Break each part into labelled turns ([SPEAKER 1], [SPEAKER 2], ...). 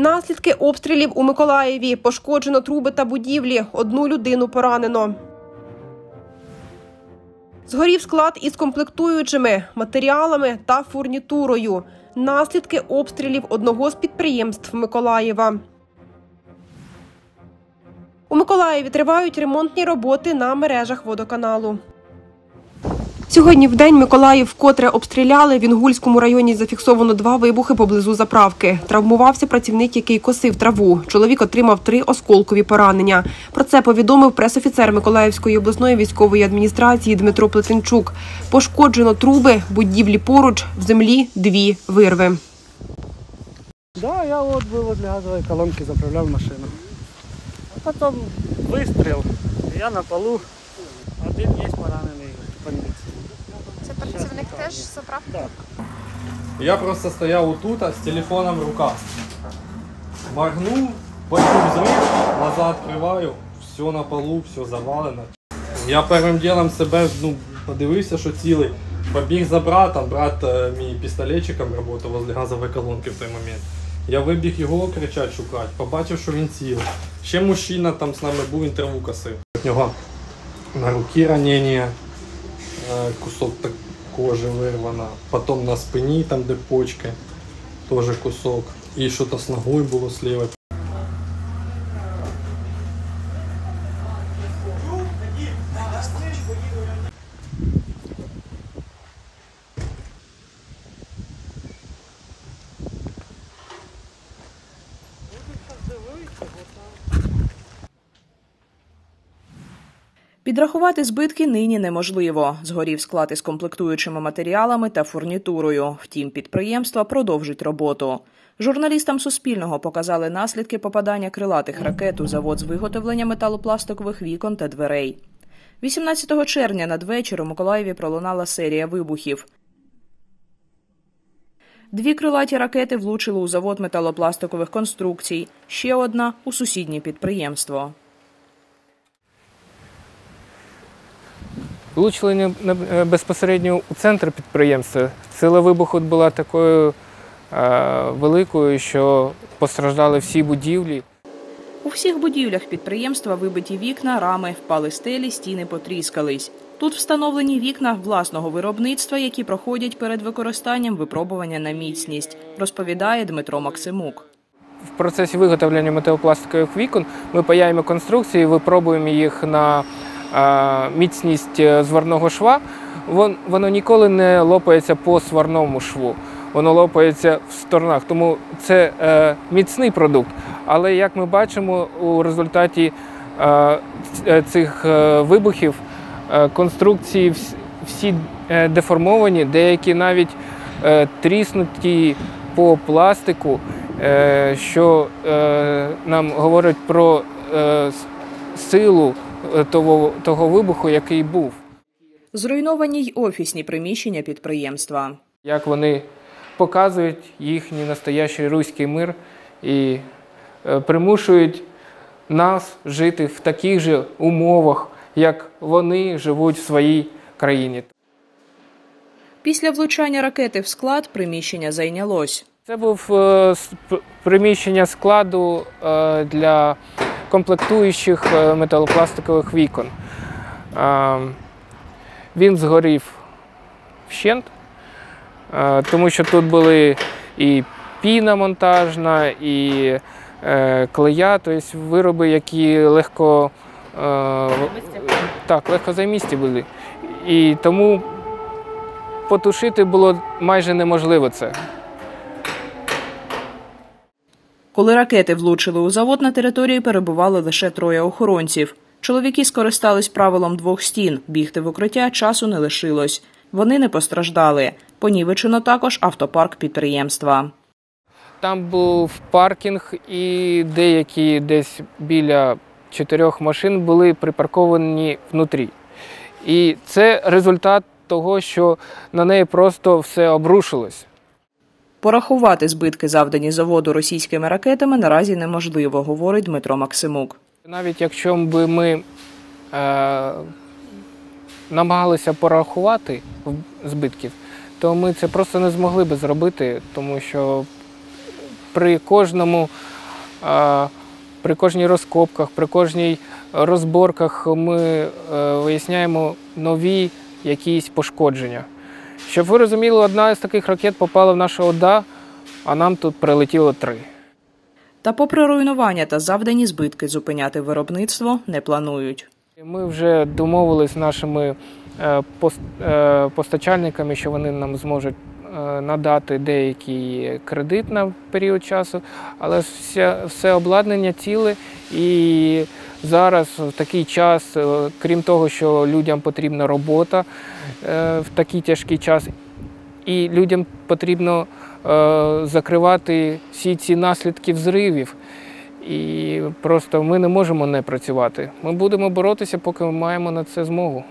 [SPEAKER 1] Наслідки обстрілів у Миколаєві. Пошкоджено труби та будівлі. 1 людину поранено. Згорів склад із комплектуючими, матеріалами та фурнітурою. Наслідки обстрілів одного з підприємств Миколаєва. У Миколаєві тривають ремонтні роботи на мережах водоканалу. Сьогодні вдень Миколаїв вкотре обстріляли. В Інгульському районі зафіксовано 2 вибухи поблизу заправки. Травмувався працівник, який косив траву. Чоловік отримав 3 осколкові поранення. Про це повідомив пресофіцер Миколаївської обласної військової адміністрації Дмитро Плетенчук. Пошкоджено труби, будівлі поруч, в землі 2 вирви.
[SPEAKER 2] Да, я вот был возле газовой колонки, заправлял машину. А потом выстрел, я на полу, один есть поранений в больниці.
[SPEAKER 3] Це працівник теж заправки?
[SPEAKER 2] Так.
[SPEAKER 4] Я просто стоял вот тут, с телефоном в руках. Моргнул, почув взрыв, глаза открываю, все на полу, все завалено. Я первым делом себе подивився, що цілий. Побіг за братом, брат мій пістолетчиком працював возле газової колонки в той момент. Я вибіг його кричати, шукати, побачив, що він цілий. Ще мужчина там з нами був, він траву косив. У нього на руці ранення, кусок кожи вирвано, потім на спині, там де почки, теж кусок. І щось з ногою було зліва.
[SPEAKER 5] Підрахувати збитки нині неможливо. Згорів склад із комплектуючими матеріалами та фурнітурою. Втім, підприємства продовжать роботу. Журналістам Суспільного показали наслідки попадання крилатих ракет у завод з виготовлення металопластикових вікон та дверей. 18 червня надвечір у Миколаєві пролунала серія вибухів. 2 крилаті ракети влучили у завод металопластикових конструкцій, ще одна – у сусіднє підприємство.
[SPEAKER 6] Влучили безпосередньо у центр підприємства. Сила вибуху була такою великою, що постраждали всі будівлі.
[SPEAKER 5] У всіх будівлях підприємства вибиті вікна, рами, впали стелі, стіни потріскались. Тут встановлені вікна власного виробництва, які проходять перед використанням випробування на міцність, розповідає Дмитро Максимук.
[SPEAKER 6] В процесі виготовлення металопластикових вікон ми паяємо конструкції, випробуємо їх на міцність зварного шва. Воно ніколи не лопається по сварному шву, воно лопається в сторонах, тому це міцний продукт. Але, як ми бачимо, у результаті цих вибухів конструкції всі деформовані, деякі навіть тріснуті по пластику, що нам говорить про силу того вибуху, який був.
[SPEAKER 5] Зруйновані й офісні приміщення підприємства.
[SPEAKER 6] Як вони показують їхній настоящий руський мир і примушують нас жити в таких же умовах, як вони живуть в своїй країні.
[SPEAKER 5] Після влучання ракети в склад приміщення зайнялось.
[SPEAKER 6] Це був приміщення складу для комплектуючих металопластикових вікон. Він згорів вщент, тому що тут були і піна монтажна, і клея, тобто вироби, які легкозаймисті були. І тому потушити було майже неможливо це.
[SPEAKER 5] Коли ракети влучили у завод, на території перебували лише 3 охоронців. Чоловіки скористались правилом 2 стін. Бігти в укриття часу не лишилось. Вони не постраждали. Понівечено також автопарк підприємства.
[SPEAKER 6] Там був паркінг і деякі десь біля 4 машин були припарковані внутрі. І це результат того, що на неї просто все обрушилось.
[SPEAKER 5] Порахувати збитки, завдані заводу російськими ракетами, наразі неможливо, говорить Дмитро Максимук.
[SPEAKER 6] Навіть якщо б ми намагалися порахувати збитків, то ми це просто не змогли б зробити, тому що при кожному При кожній розкопках, при кожній розборках ми виясняємо нові якісь пошкодження. Щоб ви розуміли, одна з таких ракет попала в нашу ОДА, а нам тут прилетіло 3.
[SPEAKER 5] Та попри руйнування та завдані збитки, зупиняти виробництво не планують.
[SPEAKER 6] Ми вже домовились з нашими постачальниками, що вони нам зможуть надати деякий кредит на період часу, але все обладнання ціле. І зараз в такий час, крім того, що людям потрібна робота в такий тяжкий час, і людям потрібно закривати всі ці наслідки взривів. І просто ми не можемо не працювати. Ми будемо боротися, поки ми маємо на це змогу.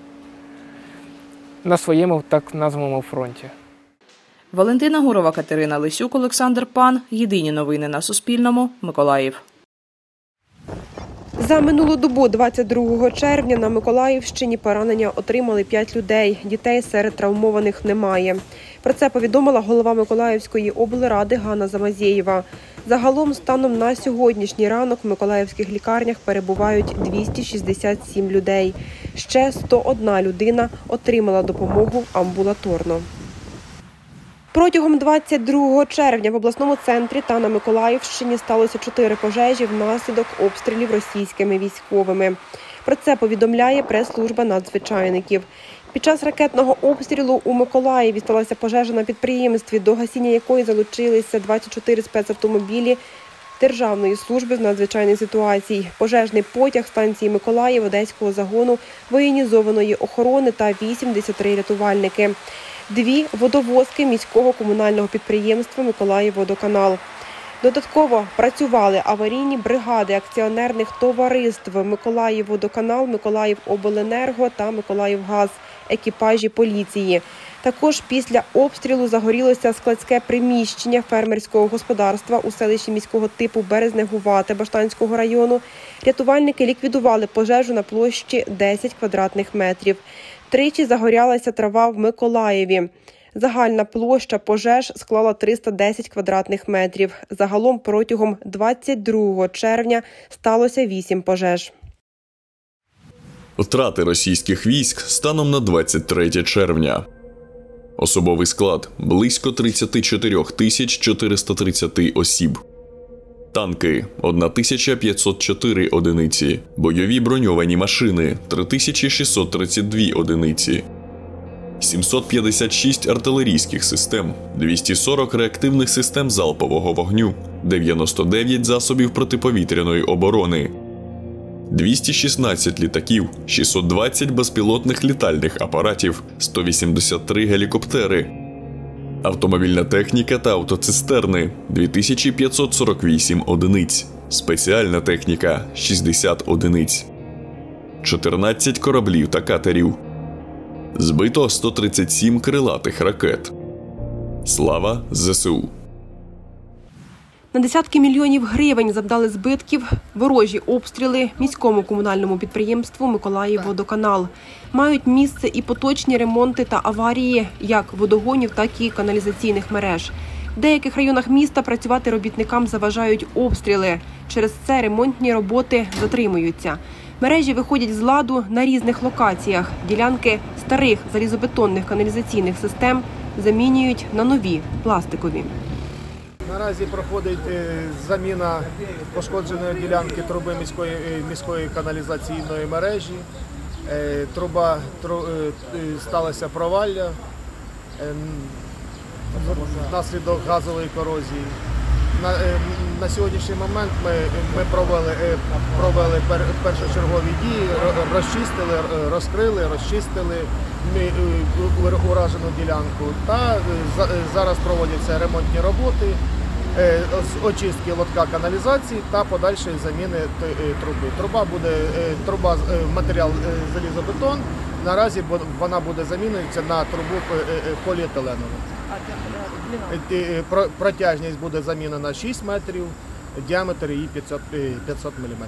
[SPEAKER 6] На своєму так названому фронті.
[SPEAKER 5] Валентина Гурова, Катерина Лисюк, Олександр Пан. Єдині новини на Суспільному. Миколаїв.
[SPEAKER 1] За минулу добу, 22 червня, на Миколаївщині поранення отримали 5 людей. Дітей серед травмованих немає. Про це повідомила голова Миколаївської облради Ганна Замазєєва. Загалом, станом на сьогоднішній ранок в миколаївських лікарнях перебувають 267 людей. Ще 101 людина отримала допомогу амбулаторно. Протягом 22 червня в обласному центрі та на Миколаївщині сталося 4 пожежі внаслідок обстрілів російськими військовими. Про це повідомляє прес-служба надзвичайників. Під час ракетного обстрілу у Миколаєві сталася пожежа на підприємстві, до гасіння якої залучилися 24 спецавтомобілі Державної служби з надзвичайних ситуацій, пожежний потяг станції Миколаїв Одеського загону воєнізованої охорони та 83 рятувальники. 2 водовозки міського комунального підприємства «Миколаївводоканал». Додатково працювали аварійні бригади акціонерних товариств «Миколаївводоканал», «Миколаївобленерго» та «Миколаївгаз», екіпажі поліції. Також після обстрілу загорілося складське приміщення фермерського господарства у селищі міського типу Березнегувате Баштанського району. Рятувальники ліквідували пожежу на площі 10 квадратних метрів. Тричі загорялася трава в Миколаєві. Загальна площа пожеж склала 310 квадратних метрів. Загалом протягом 22 червня сталося 8 пожеж.
[SPEAKER 7] Втрати російських військ станом на 23 червня. Особовий склад – близько 34 430 осіб. Танки – 1504 одиниці. Бойові броньовані машини – 3632 одиниці. 756 артилерійських систем, 240 реактивних систем залпового вогню, 99 засобів протиповітряної оборони, 216 літаків, 620 безпілотних літальних апаратів, 183 гелікоптери, автомобільна техніка та автоцистерни – 2548 одиниць, спеціальна техніка – 60 одиниць, 14 кораблів та катерів. Збито 137 крилатих ракет. Слава ЗСУ!
[SPEAKER 1] На десятки мільйонів гривень завдали збитків ворожі обстріли міському комунальному підприємству «Миколаївводоканал». Мають місце і поточні ремонти та аварії як водогонів, так і каналізаційних мереж. В деяких районах міста працювати робітникам заважають обстріли. Через це ремонтні роботи затримуються. Мережі виходять з ладу на різних локаціях. Ділянки старих залізобетонних каналізаційних систем замінюють на нові пластикові.
[SPEAKER 8] Наразі проходить заміна пошкодженої ділянки труби міської каналізаційної мережі. Сталося провалля внаслідок газової корозії. На сьогоднішній момент ми провели першочергові дії, розчистили, розкрили, розчистили уражену ділянку. Та зараз проводяться ремонтні роботи з очистки лотка каналізації та подальшої заміни труби. Труба матеріал залізобетон. Наразі вона буде замінюватися на трубу поліетиленову. Протяжність буде замінена 6 метрів, діаметр її 500 мм.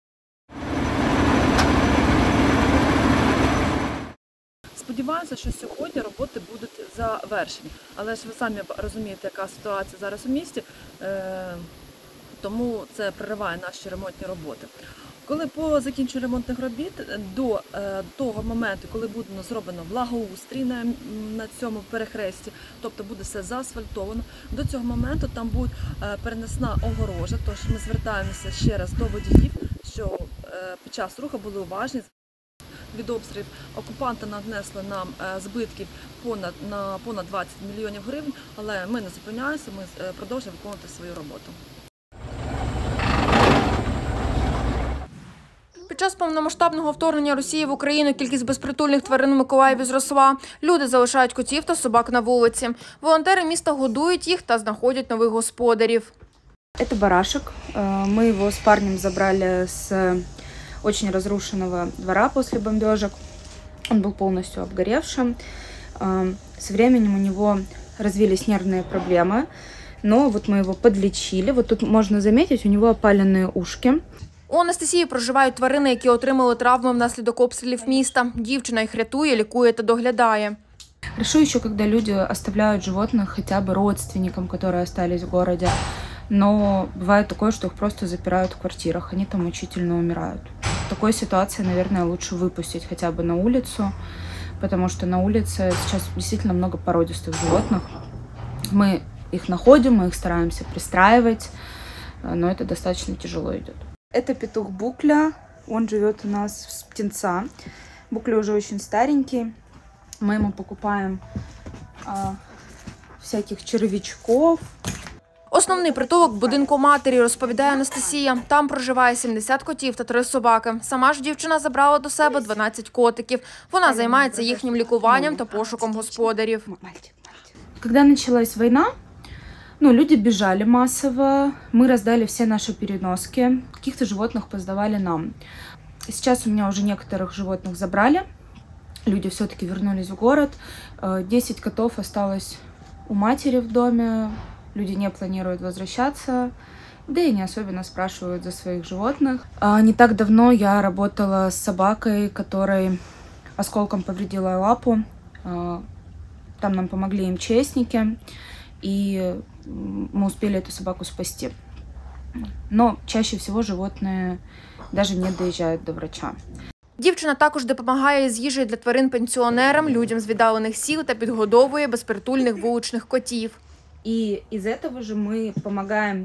[SPEAKER 9] Сподіваюся, що сьогодні роботи будуть завершені. Але ж ви самі розумієте, яка ситуація зараз у місті. тому це перериває наші ремонтні роботи. Коли по закінченню ремонтних робіт до того моменту, коли буде зроблено благоустрій на цьому перехресті, тобто буде все заасфальтовано, до цього моменту там буде перенесена огорожа, тож ми звертаємося ще раз до водіїв, що під час руху були уважні. Від обстрілів окупанти нанесли нам збитків на понад 20 мільйонів гривень, але ми не зупиняємося, ми продовжуємо виконувати свою роботу.
[SPEAKER 3] Під час повномасштабного вторгнення Росії в Україну кількість безпритульних тварин у Миколаєві зросла. Люди залишають котів та собак на вулиці. Волонтери міста годують їх та знаходять нових господарів.
[SPEAKER 10] Это барашек. Мы его с парнем забрали с очень разрушенного двора после бомбежек. Он был полностью обгоревшим. Со временем у него развились нервные проблемы, но вот мы его подлечили. Вот тут можно заметить, у него опаленные ушки.
[SPEAKER 3] У Анастасії проживають тварини, які отримали травми внаслідок обстрілів міста. Дівчина їх рятує, лікує та доглядає.
[SPEAKER 10] Хорошо еще, когда люди оставляют животных хотя бы родственникам, которые остались в городе. Но бывает такое, что их просто запирают в квартирах, они там мучительно умирают. В такой ситуации, наверное, лучше выпустить хотя бы на улицу, потому что на улице сейчас действительно много породистых животных. Мы их находим, мы их стараемся пристраивать, но это достаточно тяжело идет. Это петух Букля, он живет у нас с птенца. Букля уже очень старенький, мы ему покупаем всяких червячков.
[SPEAKER 3] Основний притулок – будинку матері, розповідає Анастасія. Там проживає 70 котів та 3 собаки. Сама ж дівчина забрала до себе 12 котиків. Вона займається їхнім лікуванням та пошуком господарів.
[SPEAKER 10] Когда началась война, люди бежали массово, мы раздали все наши переноски, каких-то животных поздавали нам. Сейчас у меня уже некоторых животных забрали, люди все-таки вернулись в город, 10 котов осталось у матери в доме. Люди не планируют возвращаться, да и не особенно спрашивают за своих животных. Не так давно я работала с собакой, которой осколком повредила лапу. Там нам помогли МЧСники, и мы успели эту собаку спасти. Но чаще всего животные даже не доезжают до врача.
[SPEAKER 3] Дівчина також допомагає з їжею для тварин пенсіонерам, людям з віддалених сіл та підгодовує безпритульних вуличних котів.
[SPEAKER 10] И из этого же мы помогаем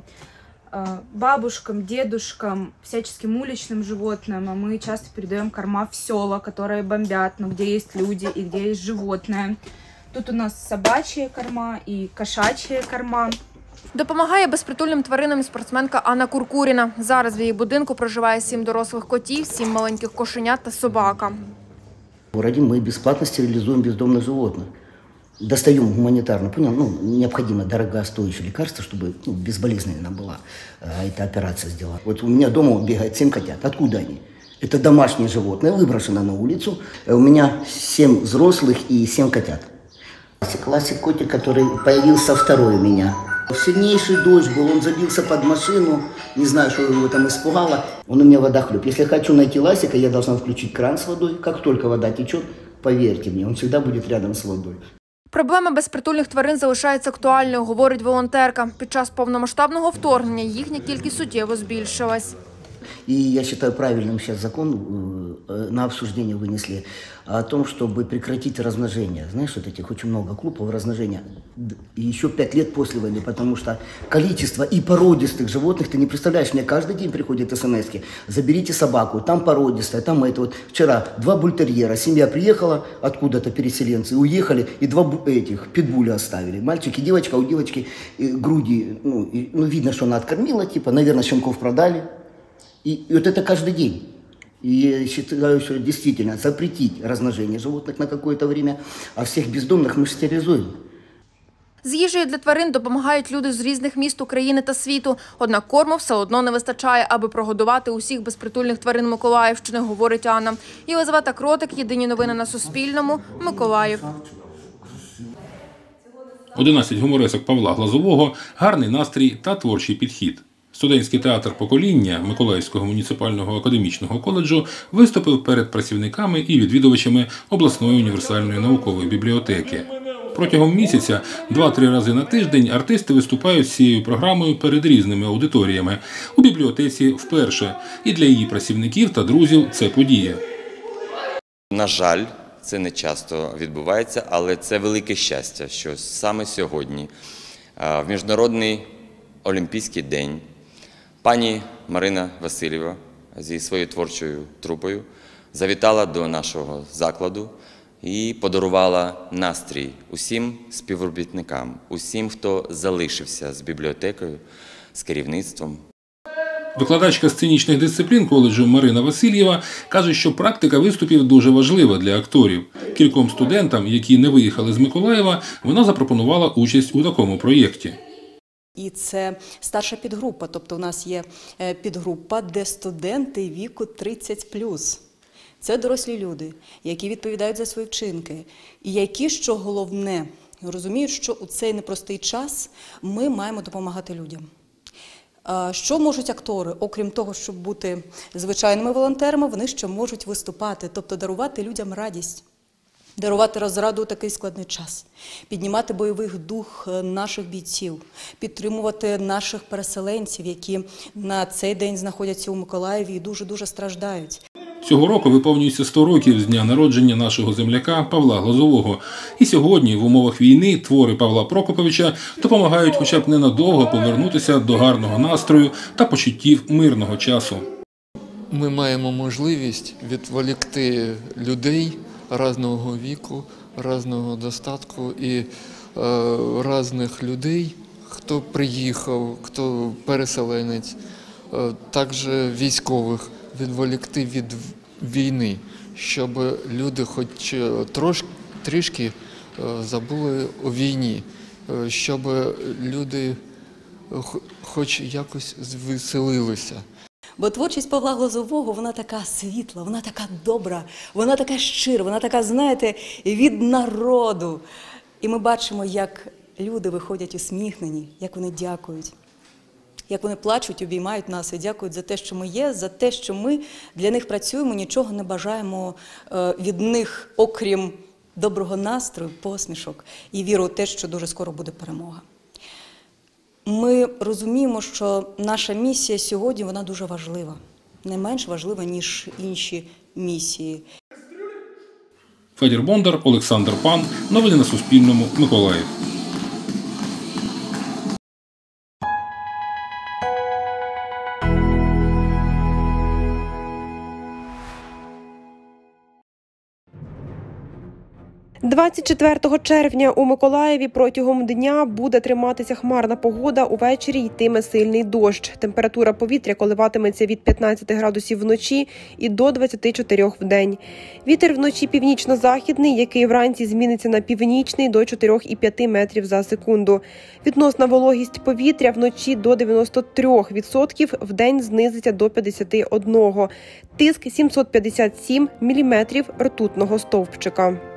[SPEAKER 10] бабушкам, дедушкам, всяческим уличным животным. Мы часто передаем корма в села, которые бомбят, где есть люди и где есть животные. Тут у нас собачьи корма и кошачьи корма.
[SPEAKER 3] Допомагає безпритульним тваринам і спортсменка Анна Куркуріна. Зараз в її будинку проживає 7 дорослих котів, 7 маленьких кошенят та собака.
[SPEAKER 11] В городе мы бесплатно стерилизуем бездомных животных. Достаем гуманитарно, понял, необходимо дорогостоящее лекарство, чтобы безболезненно была эта операция сделана. Вот у меня дома бегает 7 котят. Откуда они? Это домашние животные, выброшено на улицу. У меня 7 взрослых и 7 котят. Классик котик, который появился второй у меня. Сильнейший дождь был, он забился под машину, не знаю, что его там испугало. Он у меня водохлеб. Если хочу найти ласика, я должна включить кран с водой. Как только вода течет, поверьте мне, он всегда будет рядом с водой.
[SPEAKER 3] Проблема безпритульних тварин залишається актуальною, говорить волонтерка. Під час повномасштабного вторгнення їхня кількість суттєво збільшилась.
[SPEAKER 11] И я считаю правильным сейчас закон на обсуждение вынесли о том, чтобы прекратить размножение. Знаешь, вот этих очень много клубов размножения. И еще 5 лет после войны, потому что количество и породистых животных, ты не представляешь, мне каждый день приходят смс-ки. Заберите собаку, там породистая, там это. Вот вчера 2 бультерьера, семья приехала, откуда-то переселенцы, уехали, и 2 этих питбуля оставили. Мальчик и девочка, у девочки груди, видно, что она откормила, наверное, щенков продали. И вот это каждый день. И я считаю, что действительно запретить размножение животных на какое-то время, а всех бездомных мы стерилизуем.
[SPEAKER 3] З їжею для тварин допомагають люди з різних міст України та світу. Однак корму все одно не вистачає, аби прогодувати усіх безпритульних тварин Миколаївщини, говорить Анна. Єлизавета Кротик, єдині новини на Суспільному, Миколаїв.
[SPEAKER 12] 11 гуморесок Павла Глазового, гарний настрій та творчий підхід. Студентський театр «Покоління» Миколаївського муніципального академічного коледжу виступив перед працівниками і відвідувачами обласної універсальної наукової бібліотеки. Протягом місяця 2-3 рази на тиждень артисти виступають з цією програмою перед різними аудиторіями. У бібліотеці вперше. І для її працівників та друзів це подія.
[SPEAKER 13] На жаль, це не часто відбувається, але це велике щастя, що саме сьогодні, в Міжнародний олімпійський день, пані Марина Васильєва зі своєю творчою трупою завітала до нашого закладу і подарувала настрій усім співробітникам, усім, хто залишився з бібліотекою, з керівництвом.
[SPEAKER 12] Викладачка сценічних дисциплін коледжу Марина Васильєва каже, що практика виступів дуже важлива для акторів. Кільком студентам, які не виїхали з Миколаєва, вона запропонувала участь у такому проєкті.
[SPEAKER 14] І це старша підгрупа, тобто у нас є підгрупа, де студенти віку 30+. Це дорослі люди, які відповідають за свої вчинки. І які, що головне, розуміють, що у цей непростий час ми маємо допомагати людям. Що можуть актори? Окрім того, щоб бути звичайними волонтерами, вони ще можуть виступати, тобто дарувати людям радість, дарувати розраду у такий складний час, піднімати бойовий дух наших бійців, підтримувати наших переселенців, які на цей день знаходяться у Миколаєві і дуже-дуже страждають.
[SPEAKER 12] Цього року виповнюється 100 років з дня народження нашого земляка Павла Глазового. І сьогодні, в умовах війни, твори Павла Прокоповича допомагають хоча б ненадовго повернутися до гарного настрою та почуттів мирного часу.
[SPEAKER 15] Ми маємо можливість відволікти людей різного віку, різного достатку і різних людей, хто приїхав, хто переселенець, також військових, відволікти від війни, щоб люди хоч трішки забули у війні, щоб люди хоч якось звеселилися.
[SPEAKER 14] Бо творчість Павла Глазового, вона така світла, вона така добра, вона така щира, вона така, знаєте, від народу. І ми бачимо, як люди виходять усміхнені, як вони дякують. Як вони плачуть, обіймають нас і дякують за те, що ми є, за те, що ми для них працюємо, нічого не бажаємо від них, окрім доброго настрою, посмішок і віру в те, що дуже скоро буде перемога. Ми розуміємо, що наша місія сьогодні, вона дуже важлива. Не менш важлива, ніж інші місії.
[SPEAKER 12] Федір Бондар, Олександр Пан. Новини на Суспільному. Миколаїв.
[SPEAKER 1] – 24 червня у Миколаєві протягом дня буде триматися хмарна погода, увечері йтиме сильний дощ. Температура повітря коливатиметься від 15 градусів вночі і до 24 вдень. Вітер вночі північно-західний, який вранці зміниться на північний до 4,5 метрів за секунду. Відносна вологість повітря вночі до 93%, вдень знизиться до 51%. Тиск 757 міліметрів ртутного стовпчика.